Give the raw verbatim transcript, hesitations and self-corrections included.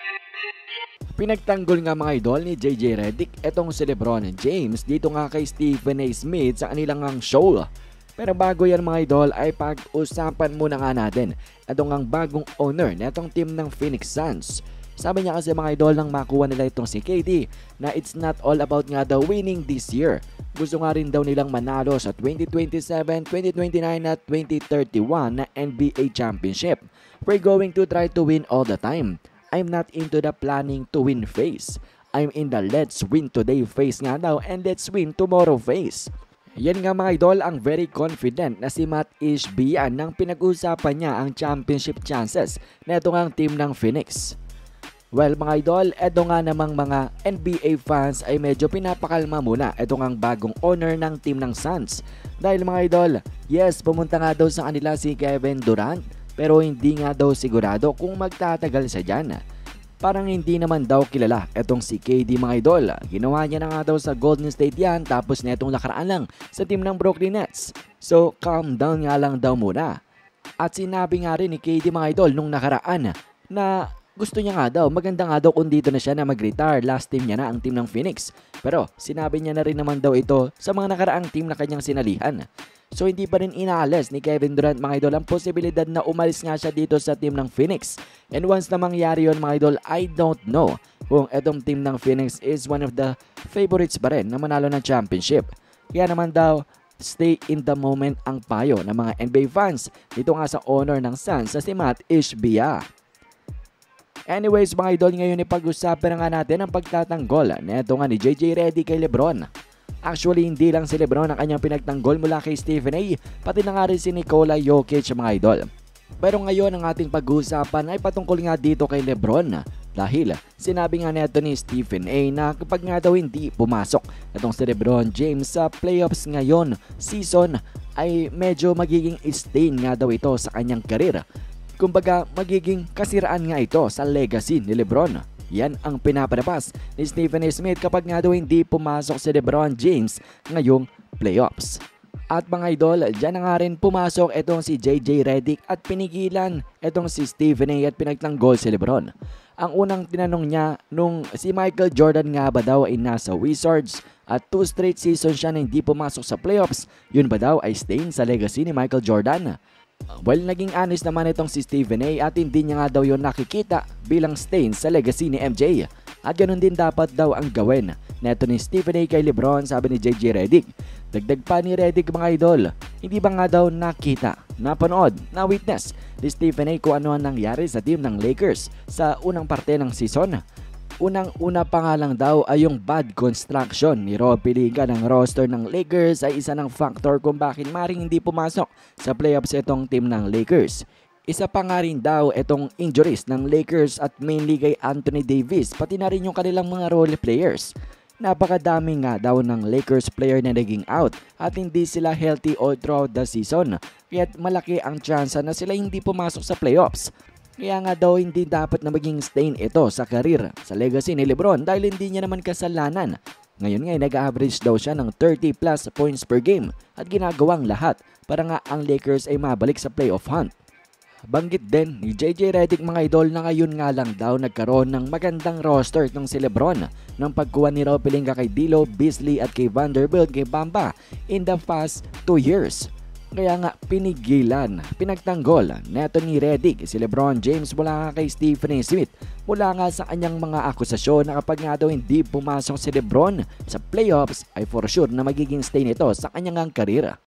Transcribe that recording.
Pinagtanggol nga mga idol ni J J Redick etong si LeBron James dito nga kay Stephen A. Smith sa kanilang ang show. Pero bago yan mga idol ay pag-usapan muna nga natin itong ang bagong owner na itong team ng Phoenix Suns. Sabi niya kasi mga idol nang makuha nila itong si K D na it's not all about nga the winning this year. Gusto nga rin daw nilang manalo sa twenty twenty-seven, twenty twenty-nine at twenty thirty-one na N B A Championship. We're going to try to win all the time. I'm not into the planning to win phase. I'm in the let's win today phase nga daw and let's win tomorrow phase. Yan nga mga idol ang very confident na si Matt Ishbia nang pinag-usapan niya ang championship chances na ito ngang team ng Phoenix. Well mga idol, eto nga namang mga N B A fans ay medyo pinapakalma muna ito ngang bagong owner ng team ng Suns. Dahil mga idol, yes, pumunta nga daw sa kanila si Kevin Durant pero hindi nga daw sigurado kung magtatagal sa dyan. Parang hindi naman daw kilala etong si K D mga idol. Ginawa niya na nga daw sa Golden State yan tapos netong nakaraan lang sa team ng Brooklyn Nets. So calm down nga lang daw muna. At sinabi nga rin ni K D mga idol nung nakaraan na gusto niya nga daw, maganda nga daw kung dito na siya na mag-retire. Last team niya na ang team ng Phoenix. Pero sinabi niya na rin naman daw ito sa mga nakaraang team na kanyang sinalihan. So hindi pa rin inaalis ni Kevin Durant mga idol ang posibilidad na umalis nga siya dito sa team ng Phoenix. And once na mangyari yun mga idol, I don't know kung etong team ng Phoenix is one of the favorites pa rin na manalo ng championship. Kaya naman daw, stay in the moment ang payo ng mga N B A fans dito nga sa owner ng Suns sa si Matt Ishbia. Anyways mga idol, ngayon ipag-usapan na nga natin ang pagtatanggol neto nga ni J J Redick kay LeBron. Actually hindi lang si LeBron ang kanyang pinagtanggol mula kay Stephen A, pati na nga rin si Nikola Jokic mga idol. Pero ngayon ang ating pag-uusapan ay patungkol nga dito kay LeBron. Dahil sinabi nga neto ni Stephen A na kapag nga daw hindi pumasok itong si LeBron James sa playoffs ngayon season ay medyo magiging stain nga daw ito sa kanyang karir. Kumbaga magiging kasiraan nga ito sa legacy ni LeBron. Yan ang pinapanapas ni Stephen A. Smith kapag nga daw hindi pumasok si LeBron James ngayong playoffs. At mga idol, dyan na nga rin pumasok itong si J J Redick at pinigilan itong si Stephen A. at pinagtanggol si LeBron. Ang unang tinanong niya nung si Michael Jordan nga ba daw ay nasa Wizards at two straight seasons siya na hindi pumasok sa playoffs, yun ba daw ay stain sa legacy ni Michael Jordan? Well, naging honest naman itong si Stephen A at hindi niya nga daw yun nakikita bilang stain sa legacy ni M J. At ganun din dapat daw ang gawin neto ni Stephen A kay LeBron, sabi ni J J Redick. Dagdag pa ni Redick mga idol, hindi ba nga daw nakita, napanood, na-witness ni Stephen A kung ano ang nangyari sa team ng Lakers sa unang parte ng season? Unang-una pa nga lang daw ay yung bad construction ni Rob Pelinka ng roster ng Lakers ay isa ng factor kung bakit maring hindi pumasok sa playoffs itong team ng Lakers. Isa pa nga rin daw itong injuries ng Lakers at mainly kay Anthony Davis pati na rin yung kanilang mga role players. Napakadami nga daw ng Lakers player na naging out at hindi sila healthy all throughout the season. Kaya't malaki ang chance na sila hindi pumasok sa playoffs. Kaya nga daw hindi dapat na maging stain ito sa karir, sa legacy ni LeBron dahil hindi niya naman kasalanan. Ngayon nga nag-average daw siya ng thirty plus points per game at ginagawang lahat para nga ang Lakers ay mabalik sa playoff hunt. Banggit din ni J J Redick mga idol na ngayon nga lang daw nagkaroon ng magandang roster itong si LeBron ng pagkuha ni Rob Pelinka kay D'Lo, Beasley at kay Vanderbilt kay Bamba in the past two years. Kaya nga pinigilan, pinagtanggol neto ni Redick si LeBron James mula nga kay Stephen A. Smith mula nga sa kanyang mga akusasyon na kapag nga daw hindi pumasok si LeBron sa playoffs ay for sure na magiging stain ito sa kanyang karera.